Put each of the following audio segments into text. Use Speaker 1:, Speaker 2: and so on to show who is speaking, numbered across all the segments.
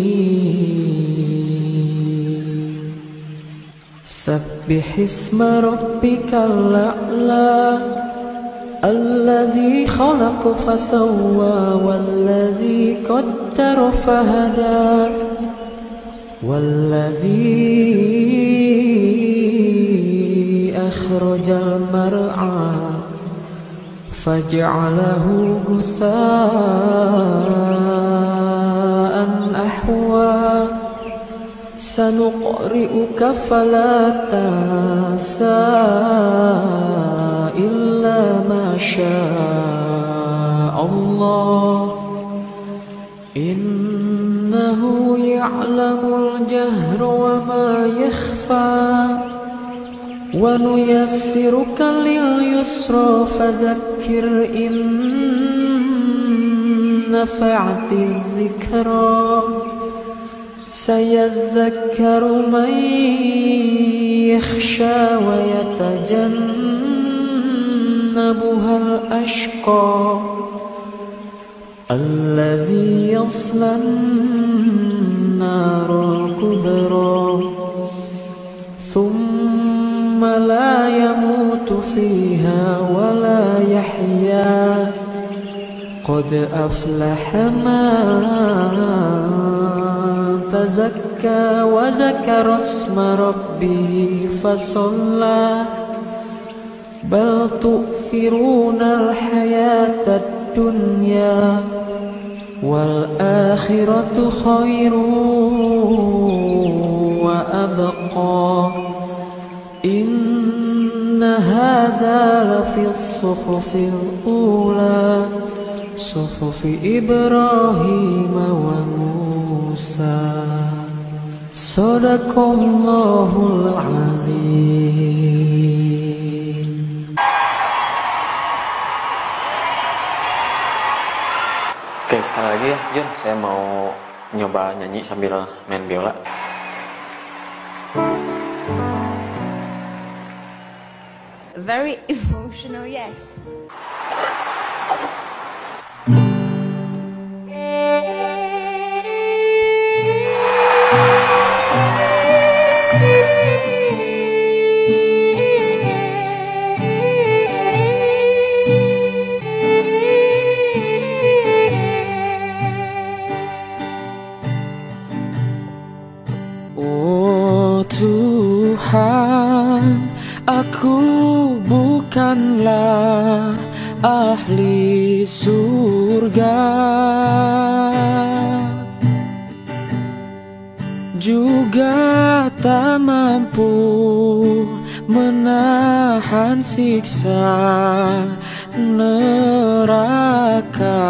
Speaker 1: سبح اسم ربك الأعلى الذي خلق فسوى والذي قدر فهدى والذي أخرج المرعى فجعله غثاء أحوى سنقرئك فلا تنسى إلا ما شاء الله إنه يعلم الجهر وما يخفى ونيسرك لليسرى فذكر إن نفعت الذكرى سيذكر من يخشى ويتجنبها الأشقى الذي يصلى النار الكبرى ثم لا يموت فيها ولا يحيا قد أفلح من تزكى وذكر اسم ربه فصلى بل تؤثرون الحياة الدنيا والآخرة خير وأبقى إن هذا لفي الصحف الأولى صحف إبراهيم وموسى صدق الله العظيم.
Speaker 2: Oke, sekali lagi ya Jun, saya mau nyoba nyanyi sambil main biola.
Speaker 3: Very emotional, yes.
Speaker 1: Oh Tuhan, aku bukanlah ahli surga, juga tak mampu menahan siksa neraka.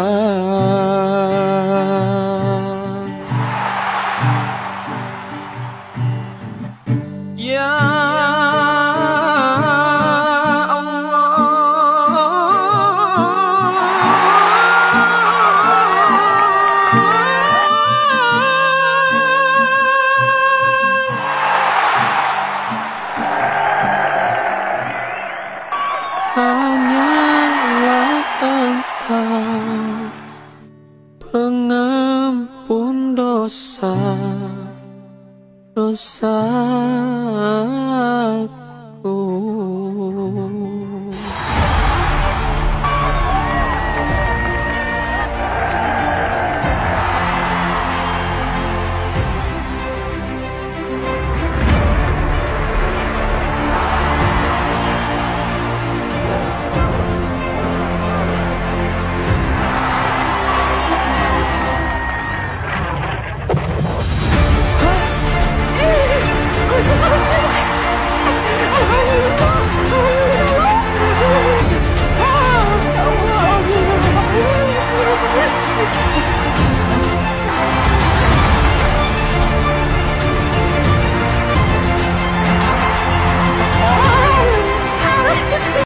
Speaker 1: Hanyalah Engkau pengampun dosa-dosaku.